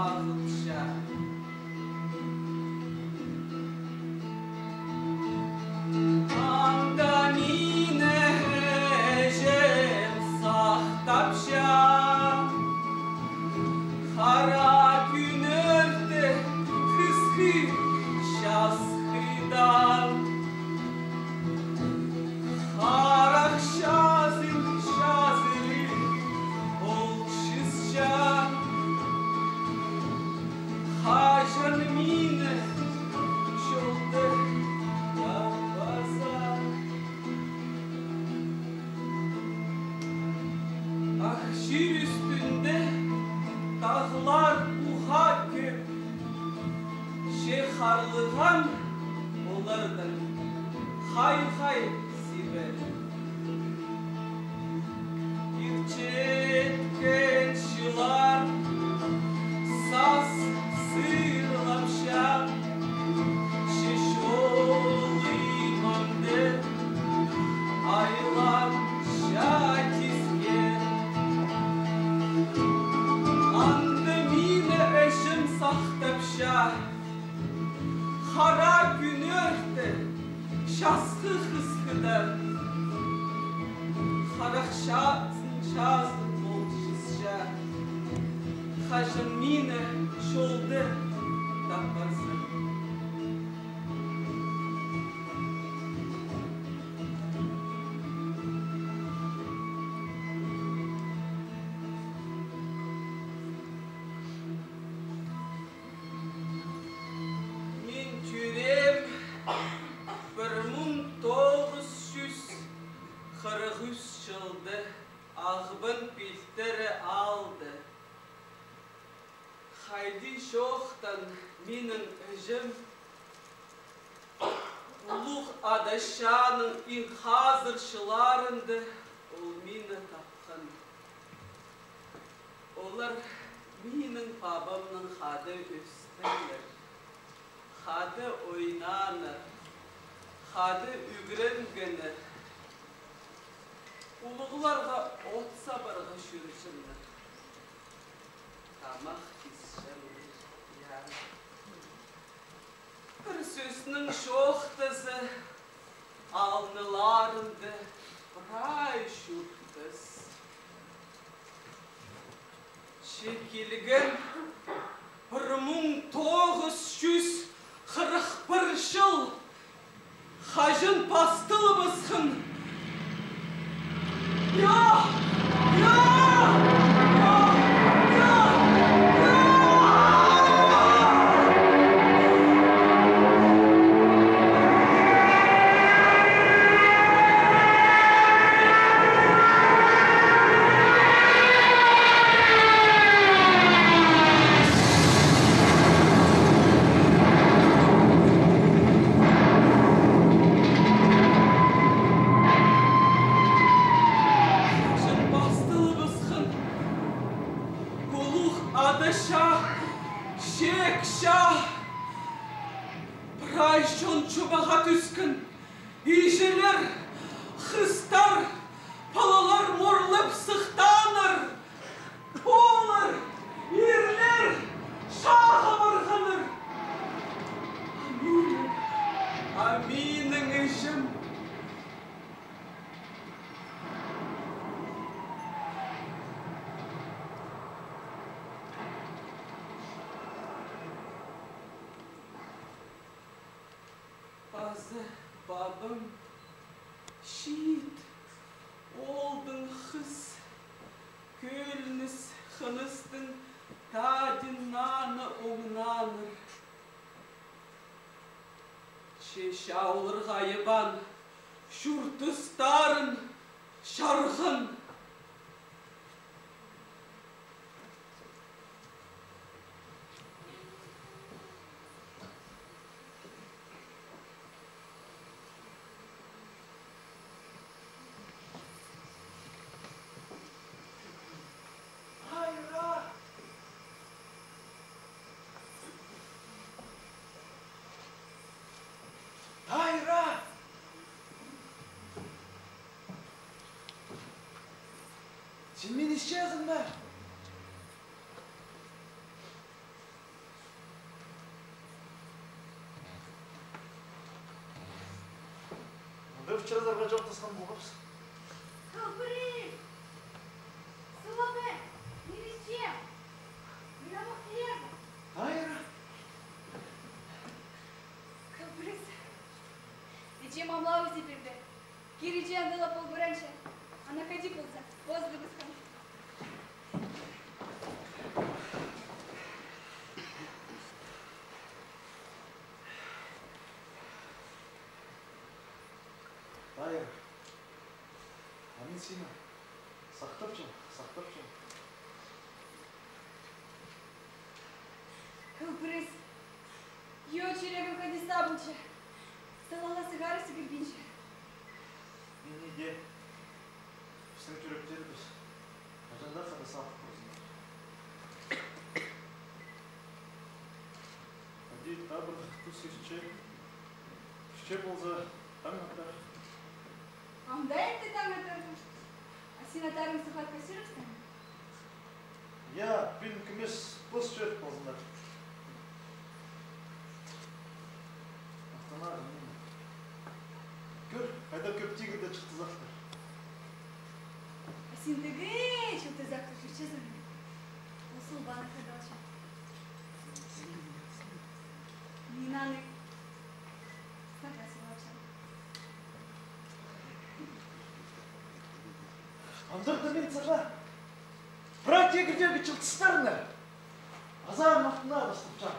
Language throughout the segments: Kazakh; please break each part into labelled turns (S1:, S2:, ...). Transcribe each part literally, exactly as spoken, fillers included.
S1: ağılça. Anda mine jem sahtapşa. Kara gün örtü kızgı şaskıdan. Karak şazır şazır olçızca. Hajan mine şoldu yapasa. Ah şir üstünde dağlar uha köp. Şeharlıgan onlardan hay hay sibel. Yükçetken şılar saz sırlamşa. Şişoğlimamdı aylar şakizgen. Andım yine eşim sahtapşa. Kara gün örtü şaskı hıskıdan. Karak şazın şazın olçızca. Hajan mine şoldu tapası. Ağbın bilteri aldı. Haydi şoxtan minin öjüm. Uluq adaşanın in hazırşılarındı. Ol mini tapqın. Olar minin babamның xadı üstünler. Xadı oynanır. Xadı ügrengenir. Uluğlarga ot sabarga şürüşünler. Tamaq kişişenler. Bir sözünün şoxtası alnılarındı. Bray şurtası. Şekilgen bir ming toğuz yüz qirq bir jıl hajın pastılımızın. Ya! Ya! Babam şiit oldun hız kölünüz hınıstın tadinanı oğnanır şeşa olur gayıban şurtustarın şargın
S2: Sen beni işe yakın be. Көп чыразарға жоқтасқан болғапсыз.
S3: Калбырис! Слабе! Неречем! Мiraмо хлеба!
S2: Айра!
S3: Калбырис! Зачем омлаву теперь? Киричи отдала полбуранча. Она ходи полза. Воздух бескон.
S2: Айра! А мен сені сақтап жам, сақтап жам.
S3: Калбырис! Ё черегу ходи сабынча. Сталала сигары сигіргенше.
S2: Мен неде біздің жүректері біз ажанда қада салық қозын. Әдей табыр тұс ішче, ішче болса таң атар.
S3: Андай ты там атардың? А сен атарың сұхат кассировстан?
S2: Я мен кімес бос жүріп болсындар. Ақтана ғанын. Көр, қайда көп тегірді шықты зақтар.
S3: А сен тігі чылты зақты жүрче заңы? Осыл баны қадалшы. Мен аны сағасы лапшам.
S2: Андырды мен саға. Бірақ тегірдегі чылтыстарына. Азар мақтына бастып жан.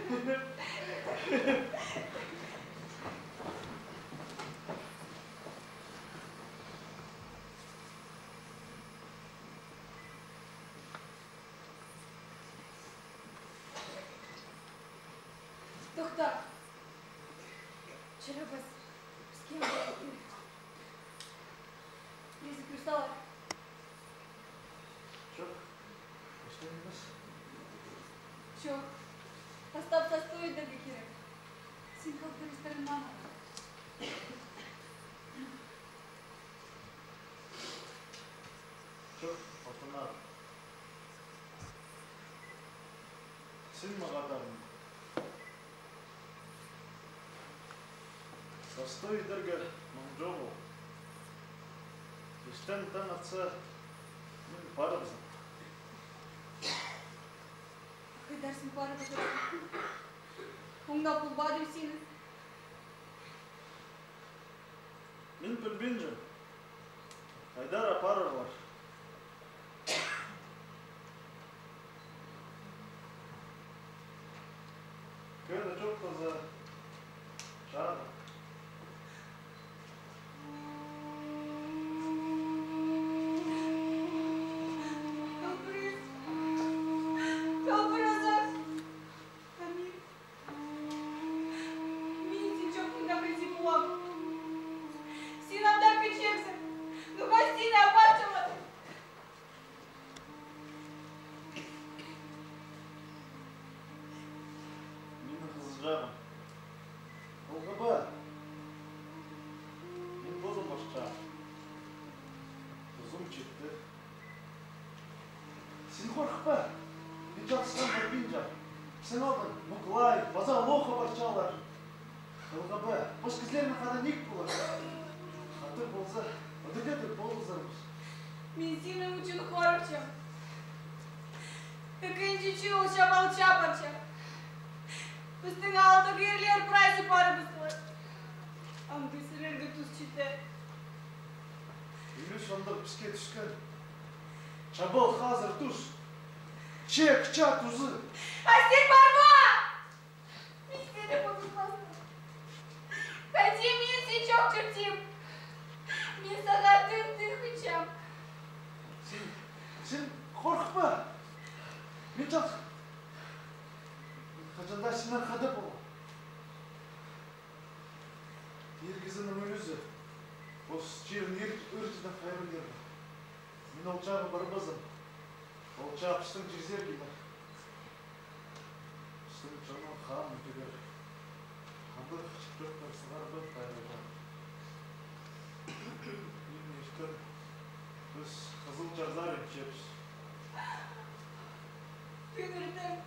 S3: Тоқта. Вчера біз с кем были? Лиза Крюсталар.
S2: Жоқ, ештен емес.
S3: Жоқ. Остап состоит дәбі керек. Сен қалды ресторан мама.
S2: Жоқ, алтына. Сен мағадамын. Застой дәргі мұңжоғыл. Ештен таң атса, мен барымызым.
S3: Қайдарсың бары бұдырсың. Оңда бұл бадым сені.
S2: Мен білбен жын. Қайдар апарыр бар. Көді жоқ қызы. Жағы. Сен қорқпа, мен жақсыдан барбен жақ. Сен алдың, мұқылай, база лоқа барчалар. Қылғаба, бош кізлерінің қада нек болар. Қатыр болса, өдірдетір болыздармыз.
S3: Мен сені үшін қорықчым. Үкінчі чуылша балча барча. Біздің алды керлер прайсы бары бұсылар. Амды сірергі тұз читі.
S2: Үйлі шондық піске түшкен. Çabal hazır tuş. Çek çak tuzu.
S3: Asıl barba! Biz seni konuşmasın. Хотя мен сен çok çırtayım. Мен sana tüm tüm hıçam.
S2: Sen, sen korkma. Ben çok... Kaçanda senden kadep ol. Bir kızının ölüzü. O çiğrin ürtüden kaybeder. Мен олчағы барбазым. Олчағы пістің жерзер кейді. Пістің жонын қан үтігер. Қанды шықпеттен сығар бұд қайрыға. Мен ештен біз қызыл жазар емчепіз.
S3: Күнірдің.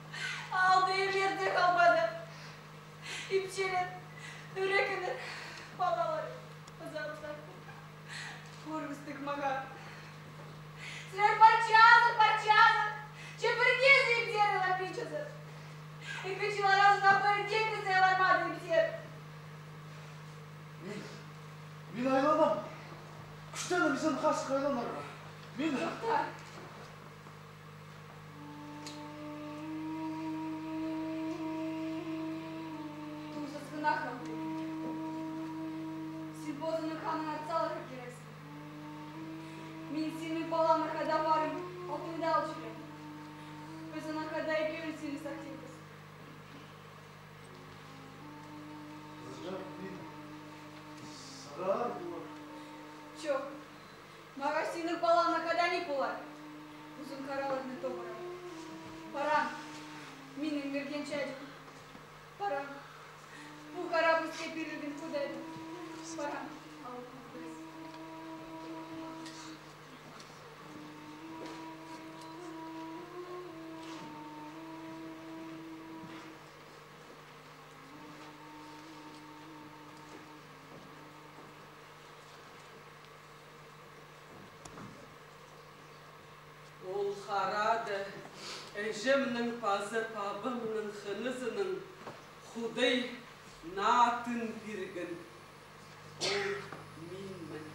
S3: Алды ерлерді қалмады. İpçinin, ürekinin, И качила раз на паритете за армадный псет.
S2: Мен, мен айланам. Күштені бізден қасық айланарға. Мен...
S3: Тоқтар. Туза сынақым. Сен бозының қанын атсалығы керексің. Мен сенің баланы қайда барым, алтынды алып жүрем. Біз ана қайда екеуін сені сақтаймыз.
S2: Қызжақ мен... Сарар бұлар.
S3: Жоқ, маған сенің баланы қайда не болар? Uzun karalarını doğrar. Paran, benim mergen çocuk. Paran, bu kara buzke birliğin kudaydı. Paran, al kudayız.
S1: Ол қарады, әжімнің пазы пабымның хынызының худай натын біргін. Ол менмін.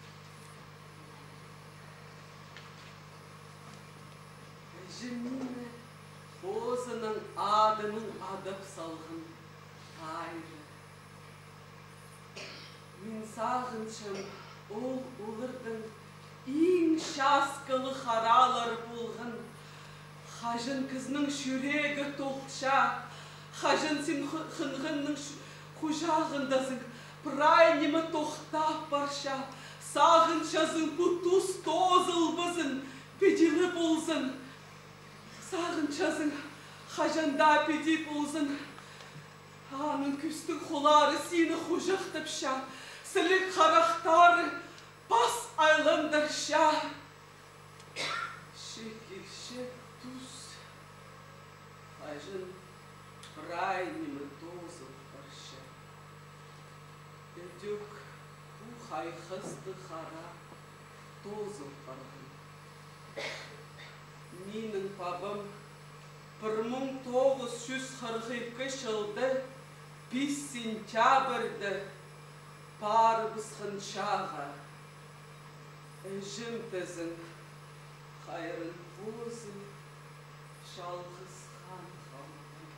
S1: Әжімнің бозының адының адып салғын тайры. Мен сағыншым ол олырдың ең шаскылы қаралар болғын. Хажын кізінің шүрегі толтша, хажын сен хынғынның құжағындасың, прайнемі тоқтап барша, сағыншазың бұтус тозылбызын, беділі болзын. Сағыншазың хажанда беди болзын. Анын күстің қолары сені құжақтыпша, сілік қарақтары бас айландырша. Шекершек туз, хажын прайнемі тозыл барша. Өдік бұл хайхызды қара тозыл барғын. Менің пабым бір мың тоғыз жүз қырық екі жылды бес сентябрьді барыбызғын шаға. Әжім тізін қайрын бозын жалғыз хан қалды.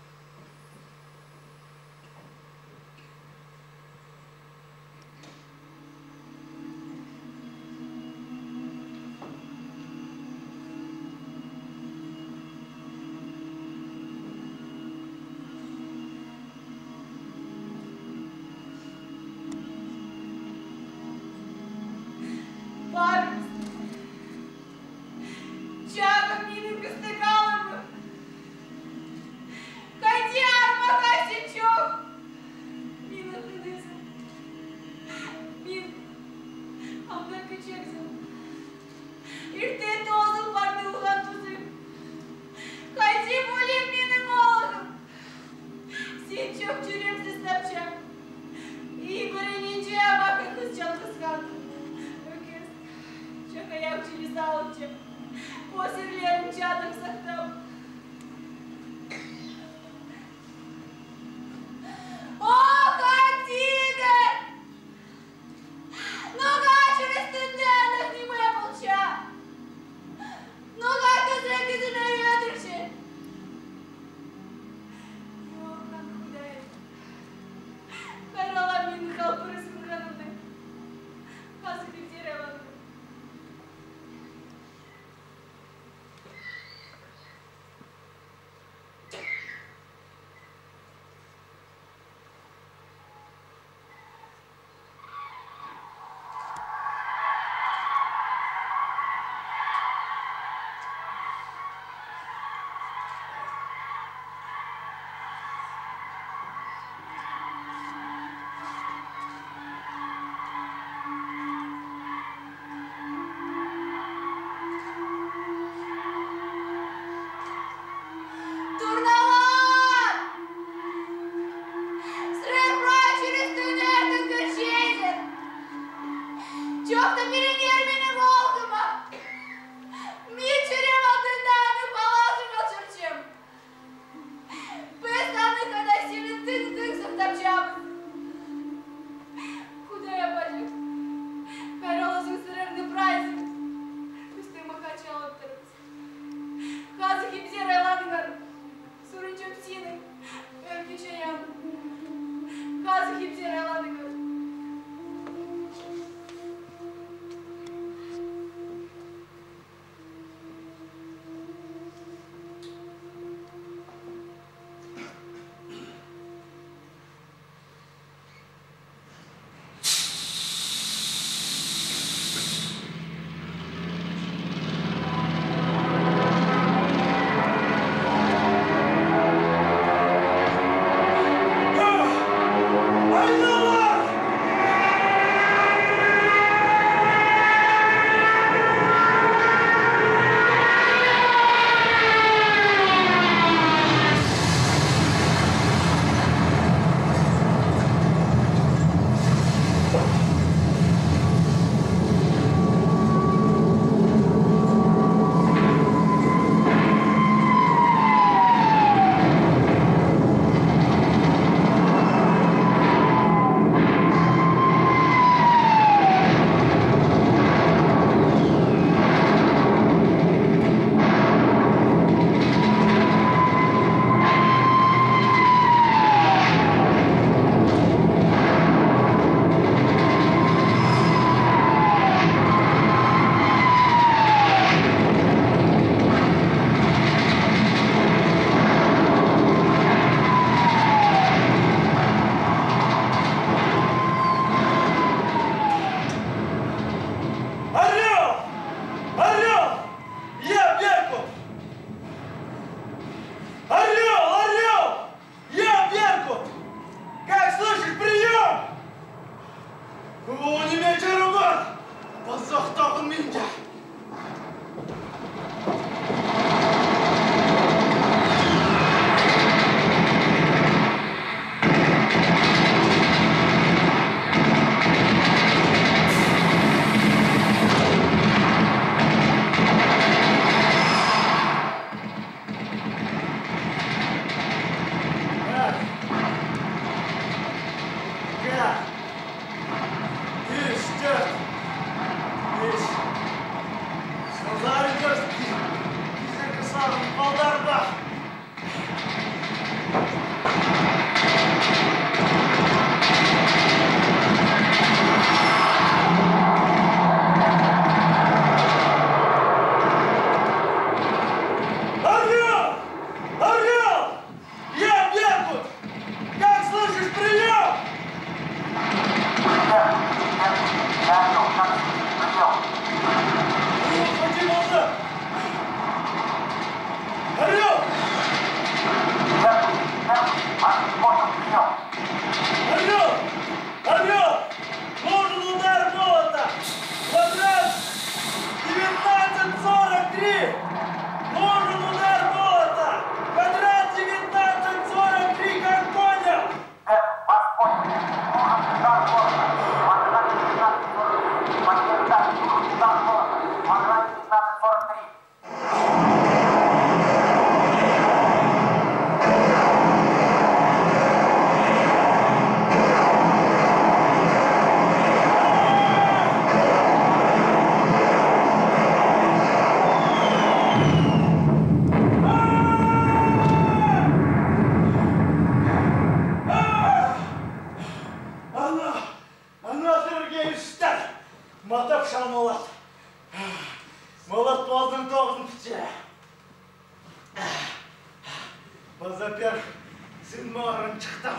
S2: Базапер сын мағырын шықты.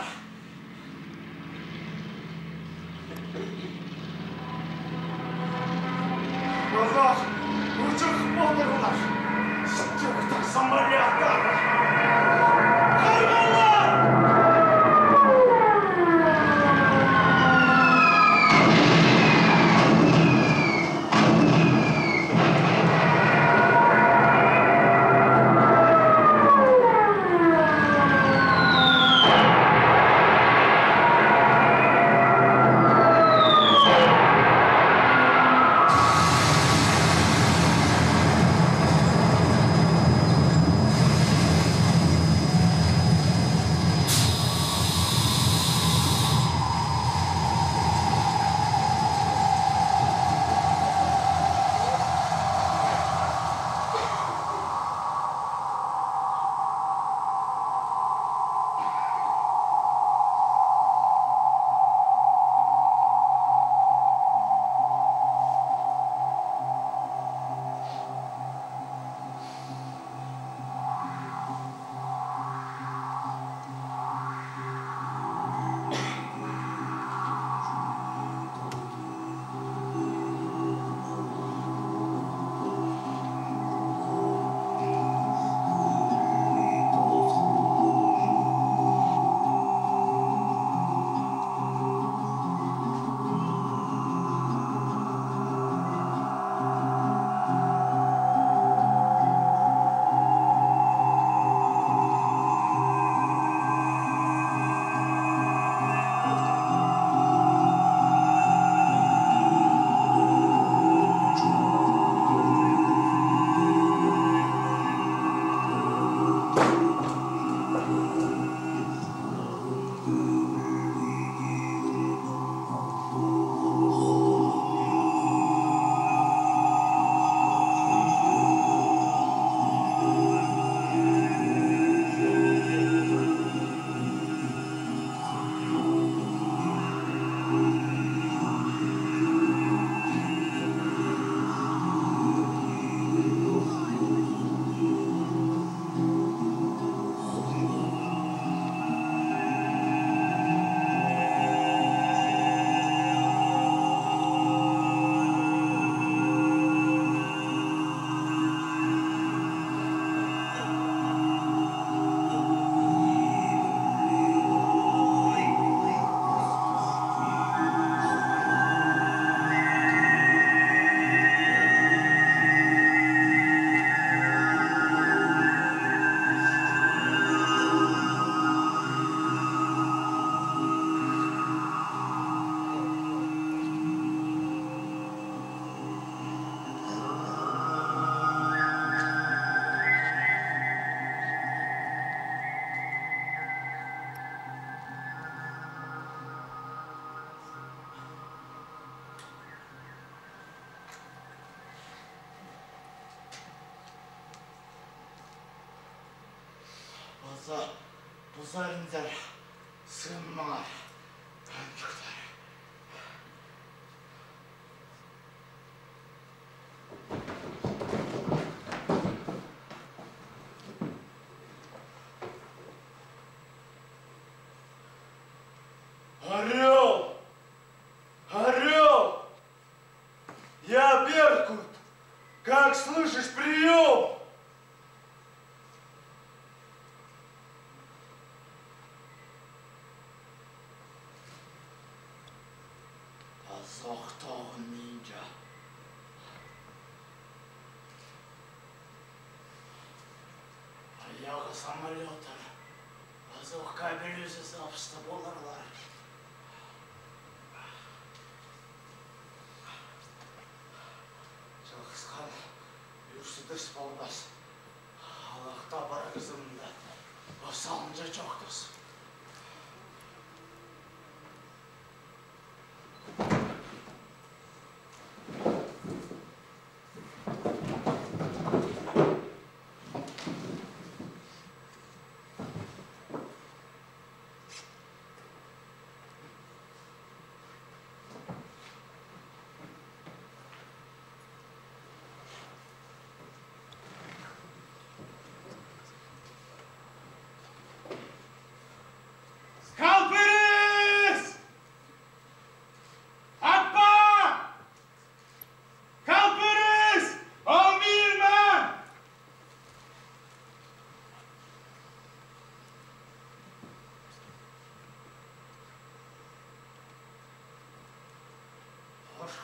S2: Базақ ұчық болдырылар. Шықты самолеттар. Buzarınızlar sığınmalar. Öncükler. Орел! Орел! Я Беркут! Как слышишь, прием! Азоқтауын ninja. Аяғы самолеттар. Азоқ кабель өзі запысты боларлар. Жалғызқан үрсі дұрс болмас. Алақта бар қызымында. Осалынша жоқтыз.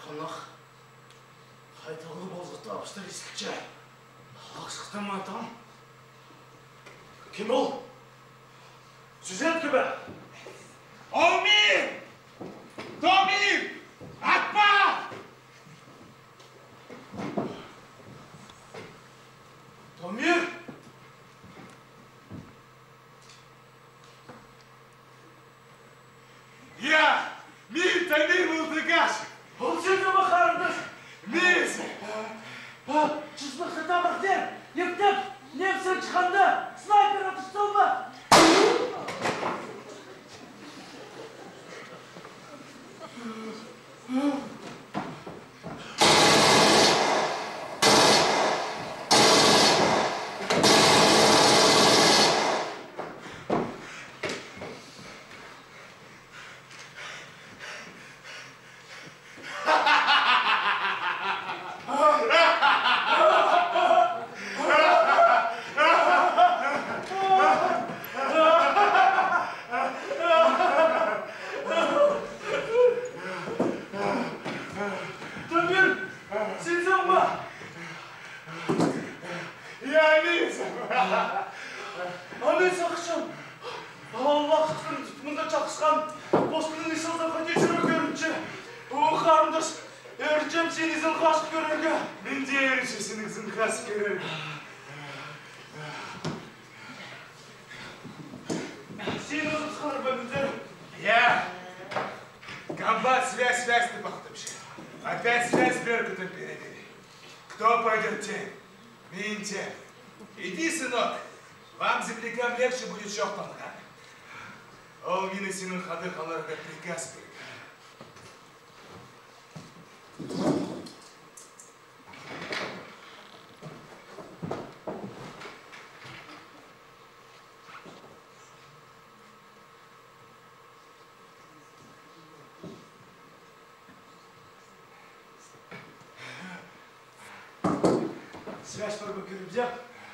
S2: Қонақ. Қайталы болғыты абыштар ескітші. Ақшықтан матам. Кем ол? Сюжет кебі?
S4: Олмир! Томир! Атпа!
S2: Томир!
S4: Я! Мир, Томир, Мылтыгаш!
S2: Ол сені мақарыңыз!
S4: Мирсі!
S2: Чызбық табырден! Ептеп! Немсен шығанды! Снайпер атыстылды!
S4: Опять связь с Беркутом перебили. Кто пойдет тем? Минте. Иди, сынок. Вам, землякам, легче будет шоқтан ногами. Ол мені сенің хады қаларға приказ берген.
S2: Связь по Гюрбзе.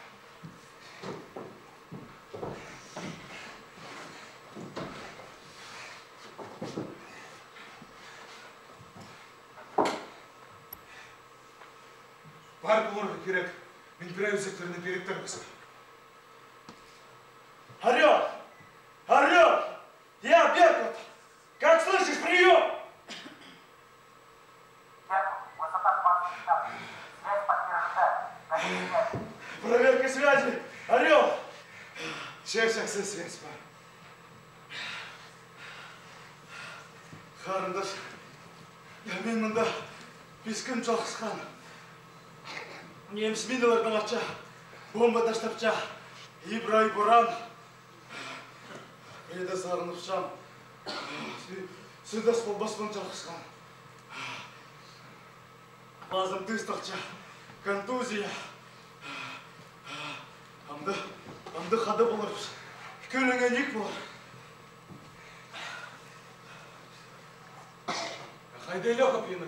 S4: Бар болырға керек. Мен бір өзектеріне беріп тұрмыз.
S2: Орел! Орел! Я Беркут! Как слышишь, прием! Проверка связи! Орел!
S4: Сейчас, сейчас, связь бар.
S2: Қарындас, мен мұнда бес күн жалғызған. Неміс миналардың атша, бомба таштапша, Ибрай Буран. Еді сағыныпшам, сүндас болбаспын жалғызған. Базым тыстықша, контузия. Амды, амды қады болырыз. Көліңе нек болар.
S4: Қайда Леха пенің?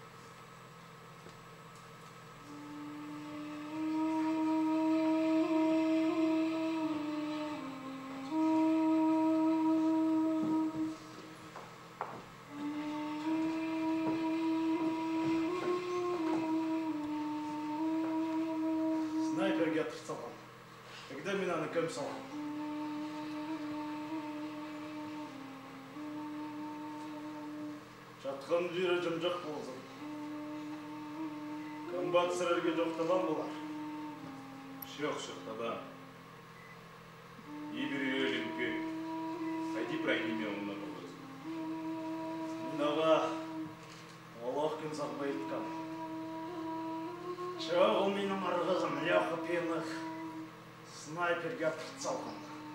S2: Снайперге атып салған. Когда мен аны көм салған? Жатқан жері жым-жақ болсын. Комбат сірерге жоқтабан болар.
S4: Жоқ, жоқтабан. Ибірі өлімге. Қайди прайнеме онына болырыз.
S2: Мұнаға Аллах күн сақпай етқан. Чоғыл менің ұрғызым Леха пенің снайперге атып салған.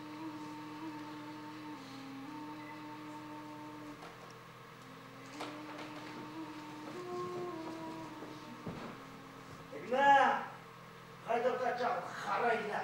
S2: Қайдап қачам, қарайда.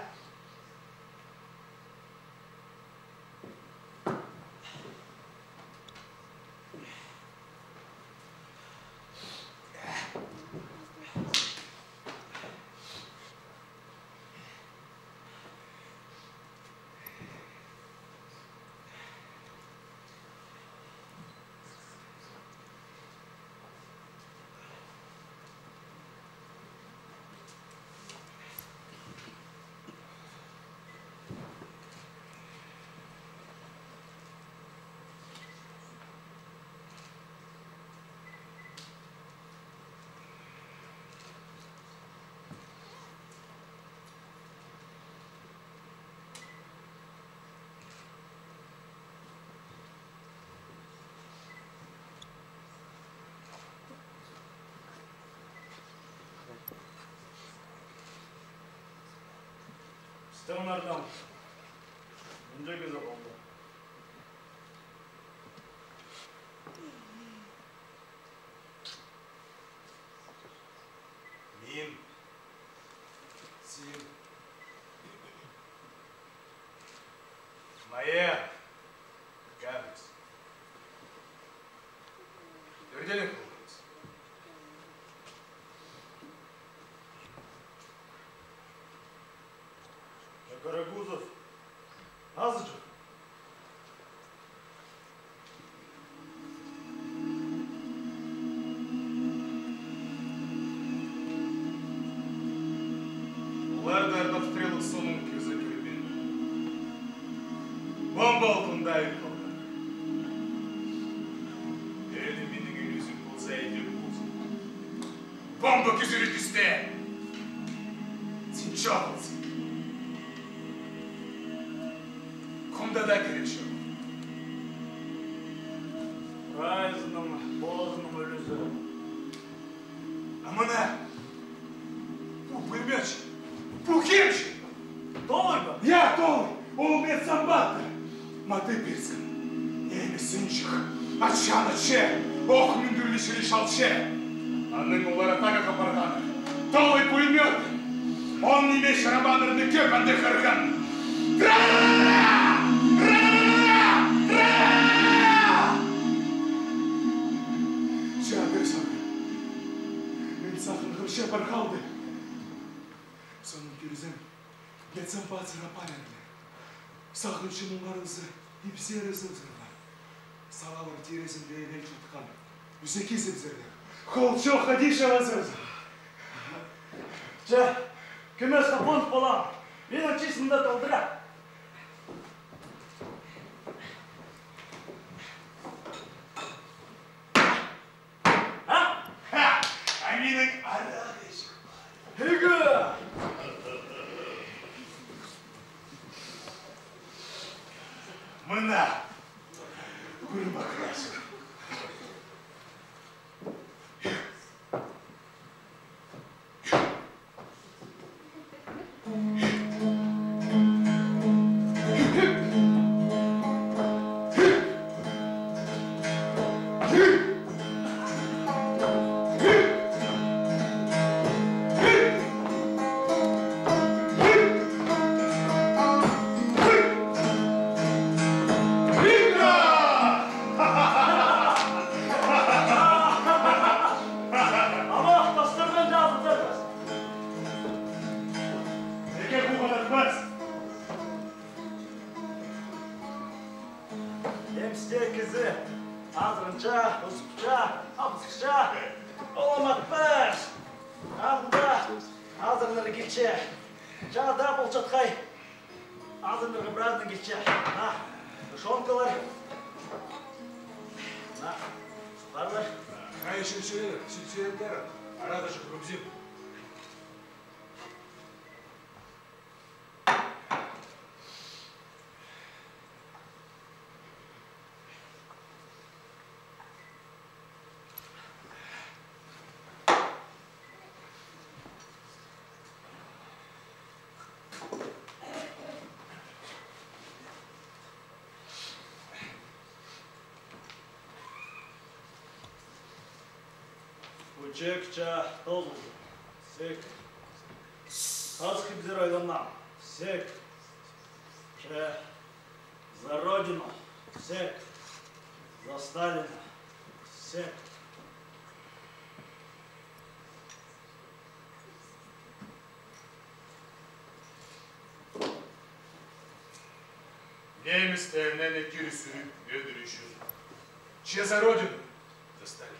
S2: Стеонардан. Önce göze oldu.
S4: Мен, сен, моя, Габрис. Өрделек болыңыз.
S2: Карагузов. Азычык.
S4: Олар дәрді стрелок соның көзі көрбен. Бомба алдында айырқалды. Әлі менің үйлесім болса әйдеп болсын. Бомба көзірі түсті. Сен чағылсың. Кімді да керек жоқ.
S2: Райзының, Бозының өлізі.
S4: А мына, бұл пулеметші, бұл кемші.
S2: Толы ба?
S4: Я толы, ол медсамбатты. Маты берсін. Емесінчік, атшаны-че, оқ мүндірлішілі шалче. Аның олар атаға қапарғаны. Толы пулемет. Он неме шарабанырны көп әнді қырған. Тра-ра-ра-ра! Шепар қалды. Соның көрізім, кетсем бацыға паренді. Сақыншы мұңарыңызы, епсерізім зырға. Салалым терезім лейнел жатқан. Үзеке зімзірді. Қолчо қадиша вазырды.
S2: Че, көмес қапонт болам. Менің чесімді толдыра.
S4: Менің арақ ешік бар.
S2: Хегі!
S4: Мына, көріп ақырасың.
S2: Учекча толды. Сек. Хаски бзир ойланам. Сек. Че. За Родину. Сек. За Сталина. Сек.
S4: Немістерінен екері сүріп өдірішін. Че за Родину? За Сталина.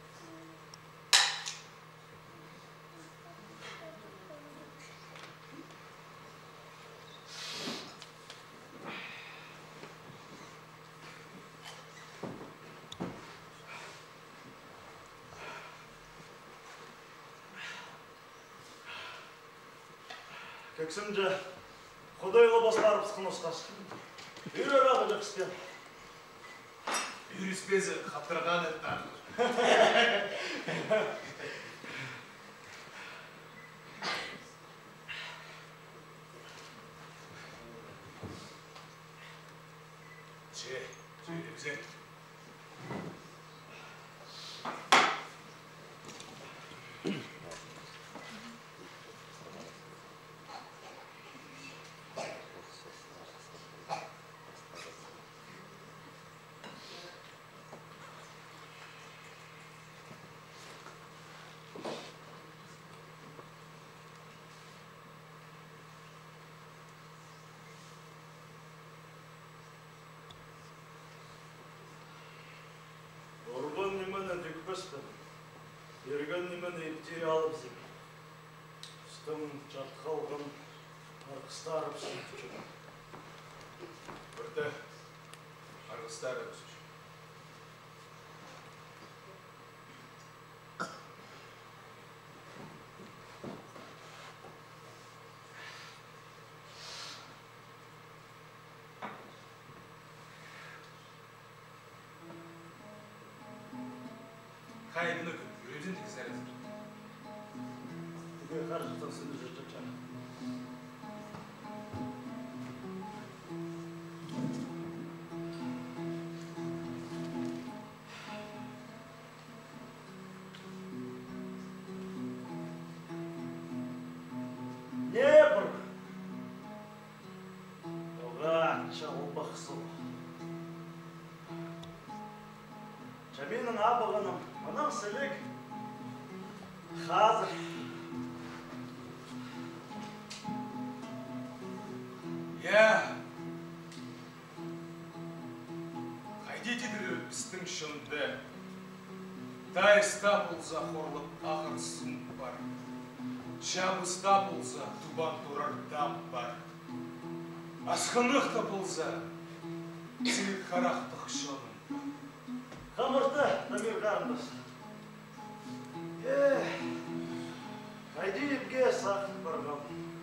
S2: Көксімді құдайлы басқарып сықын осқасын. Үйір арағы жақыспен.
S4: Үйіріспезі қаптырған әттар. Ше, сөйлегізен.
S2: Ұрған немені дүкпеспін, ерген немені ептей алып зем. Үстім жатқалғын арқыстарып сүйтіп.
S4: Бірді арғыстарып сүйтіп. Қайдыны күн, үйреден тегіз әрізір.
S2: Түге қаржықтан сынды жүртіп жаны. Не бұр? Оға чағылбақ сол. Жабенің абығының мұның сілік қазір.
S4: Я, қайдетедір істің шынды, тайыста болса қорлық ақырсын бар, жабыста болса тубан тұрар дам бар, асқынықта болса сілік қарақтық шының.
S2: Қамырды, Дамир қарындас. Е, қайды епке сақын барғам.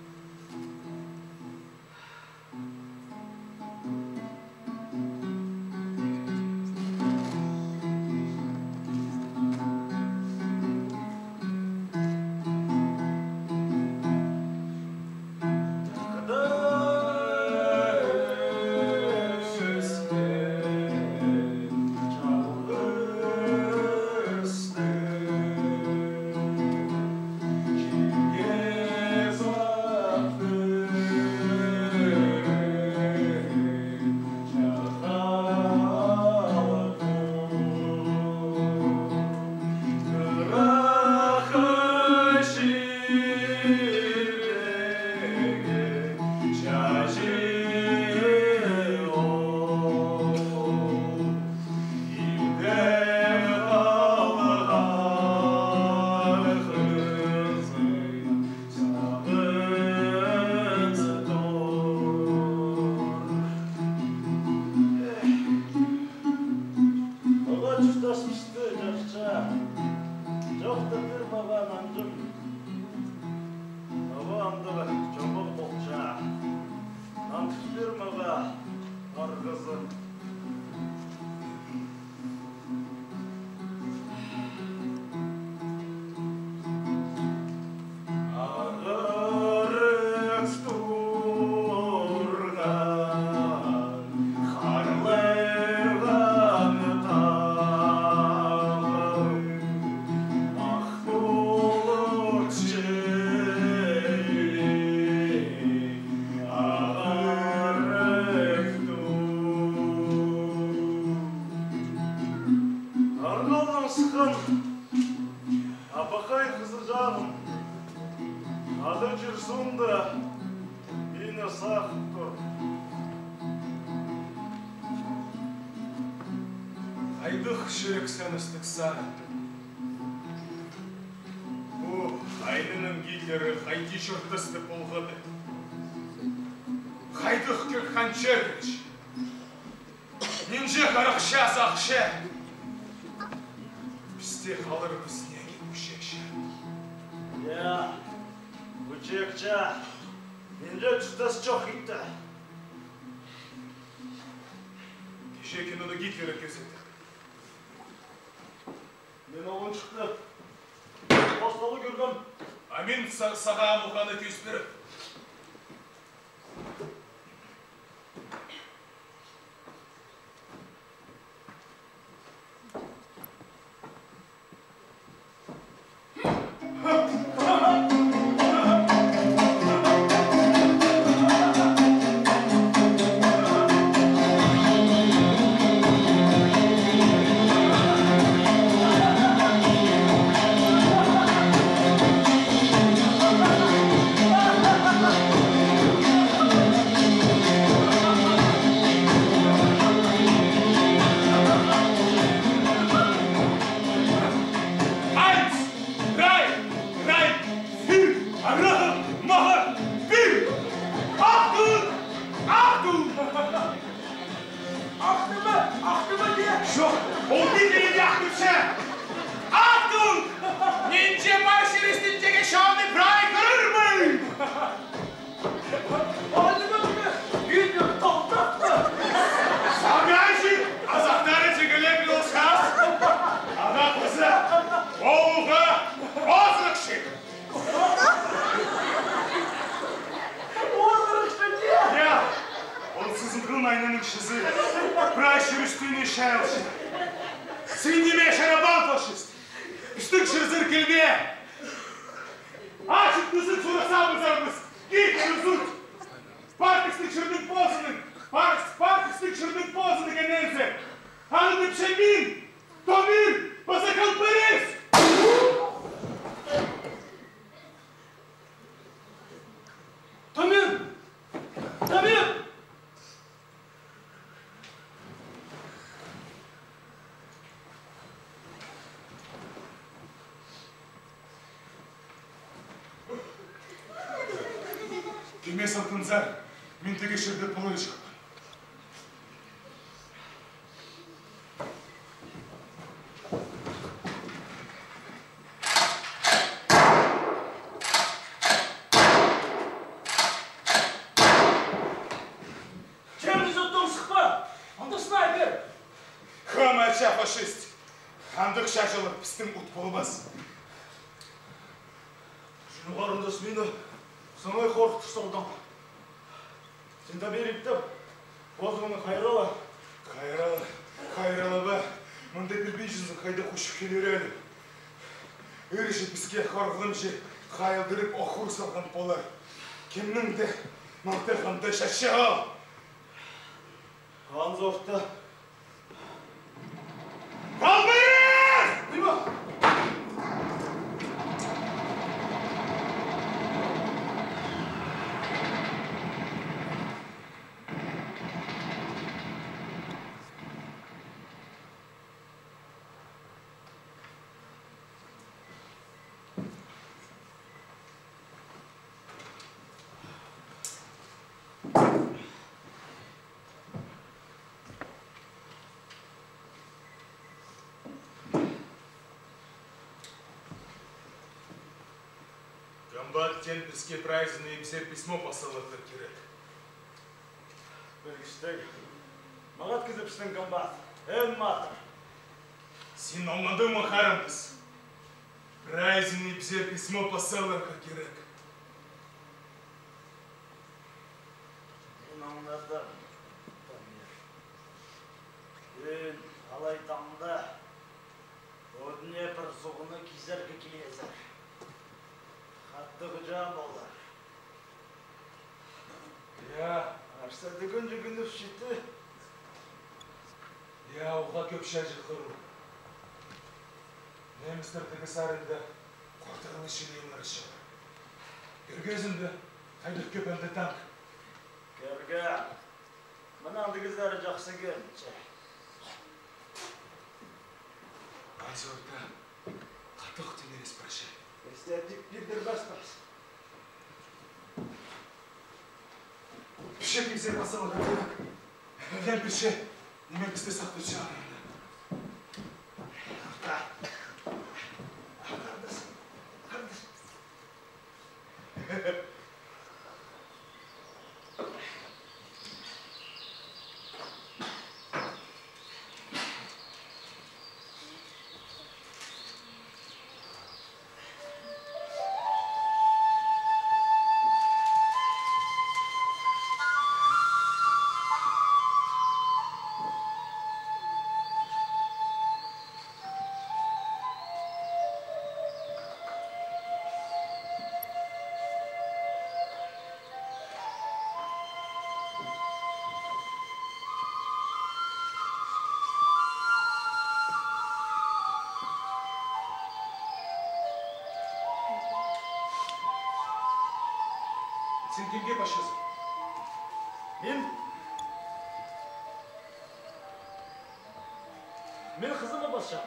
S4: Айдық шірексен істіксан. Бұ, айнының гитлері қайти шұртысты болғыды. Қайдық кір қанчергіш. Ненже қарықша зақша. Бізде қалыр бізіне көшекші.
S2: Я, көшекші. Ненже тұстас жоқ итті.
S4: Кеше киноны Гитлері кезетті.
S2: Мен оғын шықты. Басталы көргім.
S4: А мен саға мұғаны көз беріп. Сықын айнаның шызы, пращур үстіне шайлшы. Сындеме шарабан фашист. Üstün şırzır kelime. Açık kızın surasabız abız. Git rüzut. Partistik şırdık bozunun. Partistik şırdık bozunun genelse. Hanıdım şemin. Tomir. Basakal Paris. Tomir. Tomir. Кеме салтынзар, мен теге шырды полой шығып.
S2: Кемді жоттың шықпа, анда снайпер.
S4: Хам әлші фашист. Андық шашылып, пістің ұт болмас.
S2: Шыны қарындас мені сыңай қорқытып салдың. Сен де беріптіп, бозғыны қайрала.
S4: Қайралы, қайралы ба. Мұнда білбей жүзін қайда қошып келер әлі. Өріші бізге қарғымшы қайылдырып оқыр салған болар. Кемнің де малтырғанды шашы ал.
S2: Анзорта.
S4: Қалбайыз!
S2: Дыма!
S4: Комбаттен бізге прайзыны емсе письмо посылықты керек.
S2: Білгіштік. Мағат кізіпшінің комбат. Ән матыр.
S4: Сен оңады ма қарымыз? Прайзыны бізге письмо посылықты керек.
S2: Мен оңадым. Өн алайтамда. Одне бір соғыны кезергі келезір. Хаттығы жан болар.
S4: Я,
S2: Арсады күн жүгіні үшеті.
S4: я уға көп шәжі қыру. Немістер тігі сарында қортығылы шелейін ұрышы. Үргезімді қайдық көп әнді танк.
S2: Көрген. Мұнанды кіздері жақсы көрінче.
S4: Айзорда қатық тенерес прашай.
S2: Естетік білдірбәспәс.
S4: Піше кемсер басылыға керек. Әлден піше, немен бізді сақтыршы арында.
S2: Арта. Ардас. Ардас.
S4: Сен кемге башқызың?
S2: Мен... Мен қызымы басшам.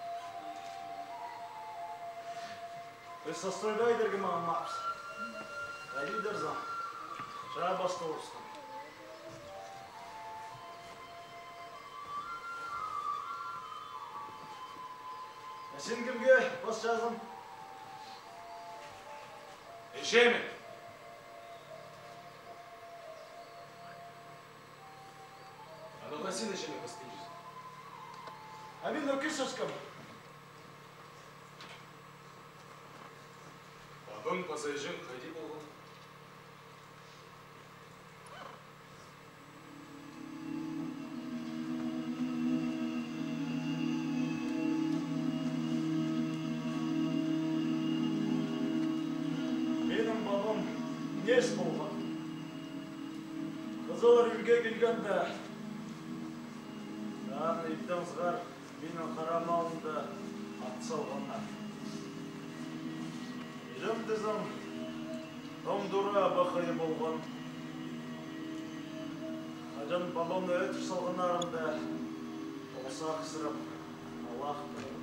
S2: Өз састойда айдырғы маған мақпс. Айдырзам. Жа баста орыстым. Сен кімге бас жазым?
S4: Ешеме. Ануға сен ешеме бастың жүзін.
S2: А мен өке сөзкім.
S4: Бабың пазайжың қайди болған?
S2: бес болған. Қызылыр үйге келгенде, аны иттіңізғар менің қарамауымда ат салғаннар. Ежім дізім, тоңдыра бақайы болған. Қажан бабамны өтір салғанарында олса қысырып, Аллах тұрып.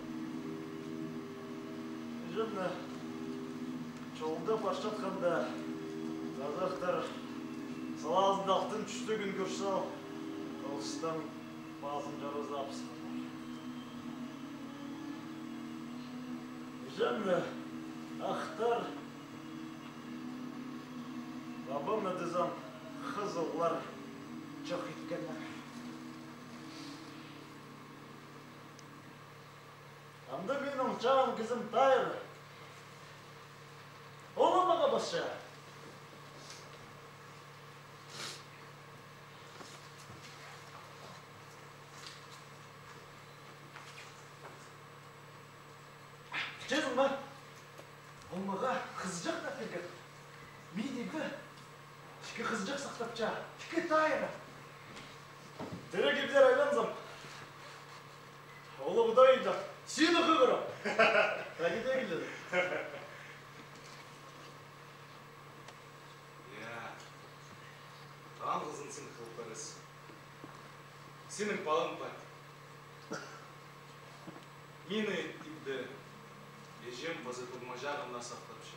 S2: Ежімні жолда башатқанда қазақтар салазындақтың түштігін көрсал, олыстан базын жарызы апысқандар. Ежімні ақтар бабамны дізім қызыллар жоқ еткенler. Анда менің жан кізім тайыр. Оламаға басша. Жетің ба? Олмаға қыз жақ та берген. Мейдегі ішкі қыз жақ сақтапча. Ішкі тайыры. Тірі кептер айланзым. Олы бұдайында сені қығырым. Қайда келеді?
S4: Я, там қызын сен қылып барыз. Сенің балың бар. Мені еттімді ежем базы тұрмажағымна сақтапшы.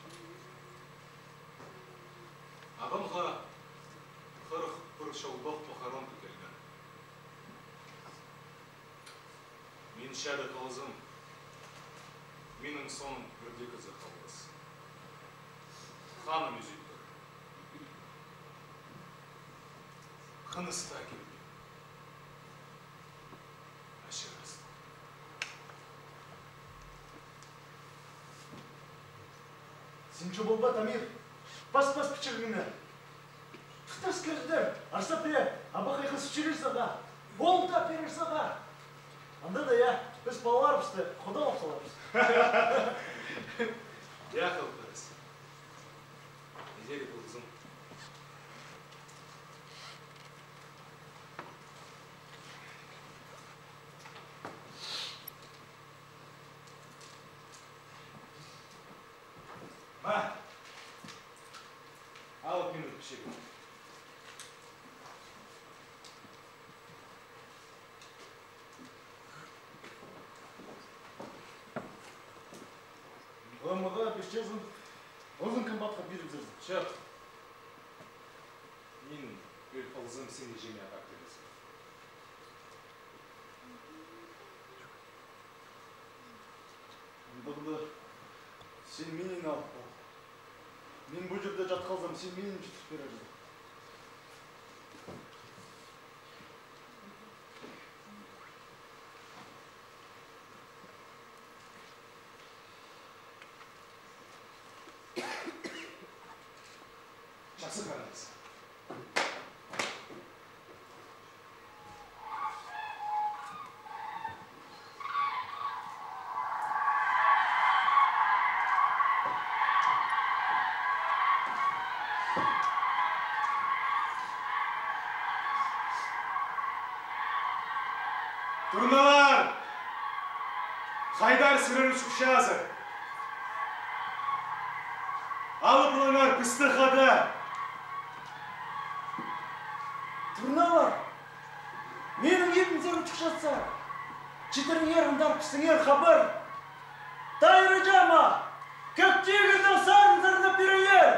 S4: Абамға қырық бір шалбақ похорон көтерген. Мен шәді қалызым, менің соның бірде қызы қалғыз. Ханым үзейді. Қыныста келді. Әшірізді.
S2: Сенче болба, Тамир. Пас-пас пічіргіні. Тұқтас кірдім. Арса пе, абақай қыз пічірер саға. Бол да перер саға. Анда да я, біз балаларымызды құда оқыларымыз.
S4: Я қылдарыз. Недері бұл қызым. Ма, алып мен өтіп шегім.
S2: Ғылымыға бешчезін ұзын қымбатқа беріп жүрді.
S4: Шық. Мен өл қылызым сені жеме ағақ дересің.
S2: Бұнды сен менен алып бол. Мен бұл жерде жат қалсам, сен менен жетіп берер жеді.
S4: Жақсы қараңыз. Turnalar! Haydar sürür uçuşu hazır. Alıp oynar pıstıkada.
S2: Turnalar! Менің етімдер ұтық жатса, четіріңер ұндар пісіңер хабар. Тайыры жама, көктегірдің сарындарына беріңер.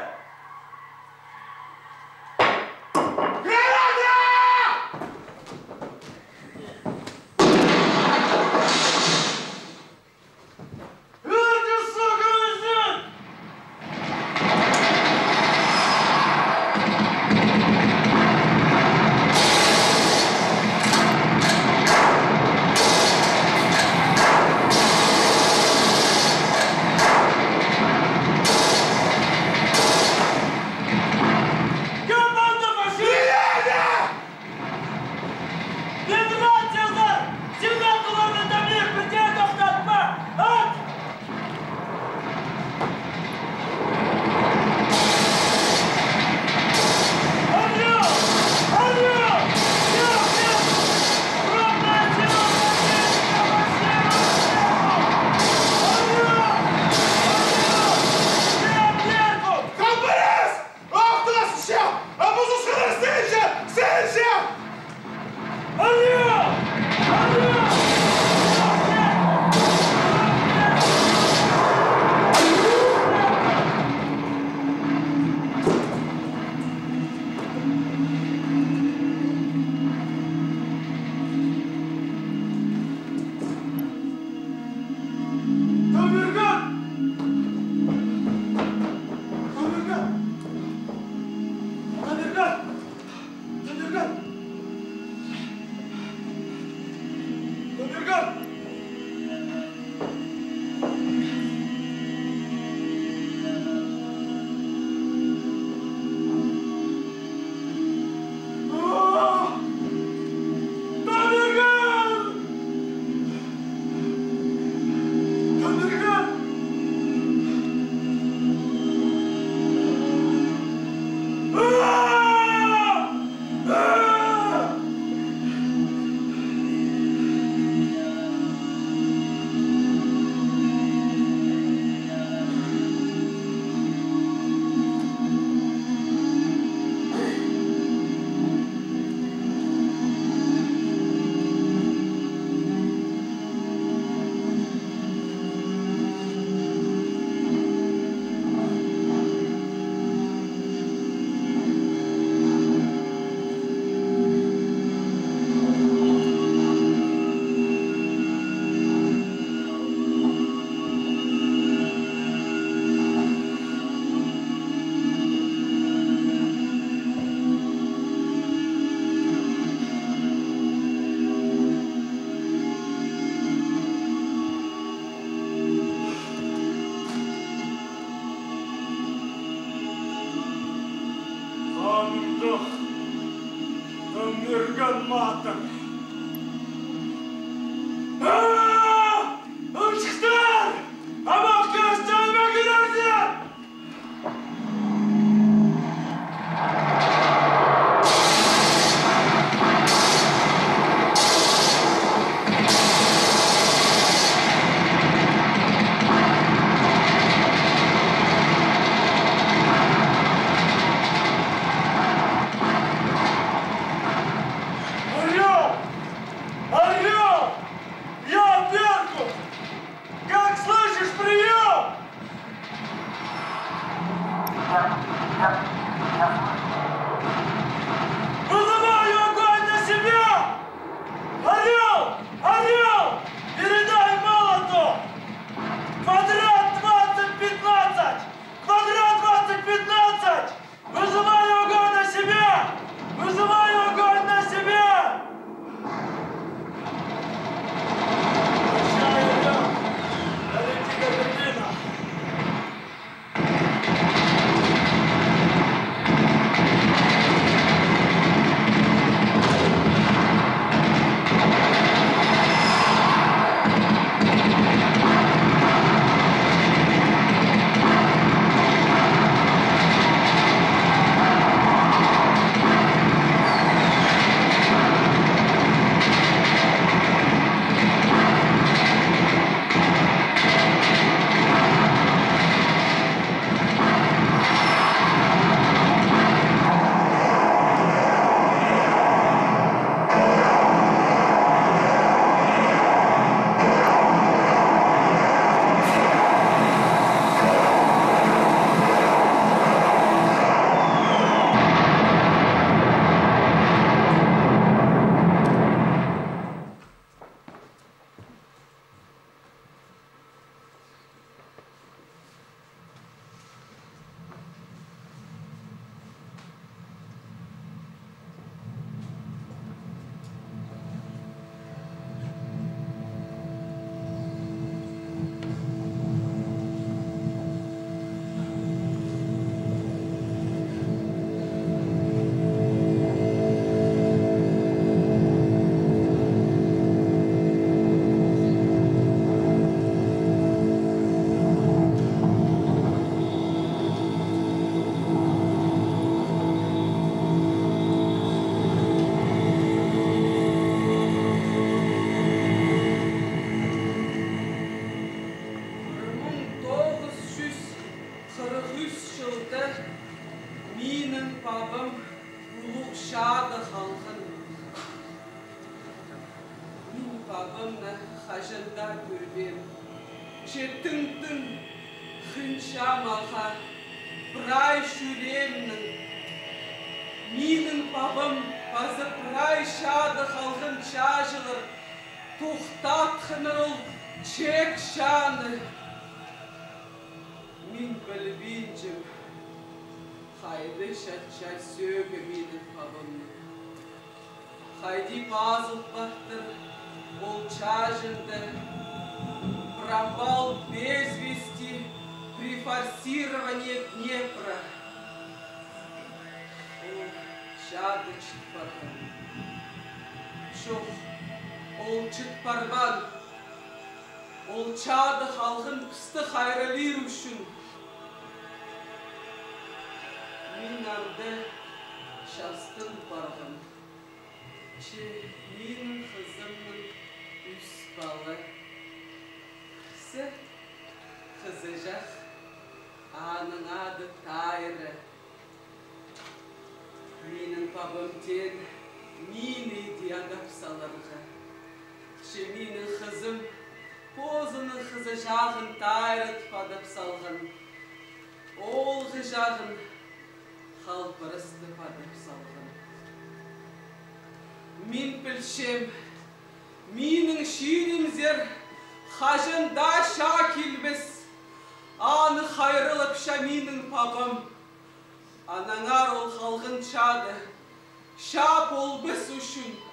S5: маттың. Ұшықтар! Амақ көстенме күнерден!
S1: Хайди пазл бахтер, волчаженде, пропал без вести при форсировании Днепра. О, чадочит парбан, шох, олчит парбан, олчады халқын пысты хайралир үшін. Мен арды шастын барғын. Че менің қызымның үс балы. Кісі қызы жақ, аның ады тайры. Менің бабымтен мен идеяндап салырға. Че менің қызым позының қызы жағын тайры падап салғын. Олғы жағын қалпырысты падап салғын. Мен білшем, менің ширемзер хажында ша келбес, аны хайрылып ша менің папам. Анаңар ол қалғын шады, ша полбыс үшін.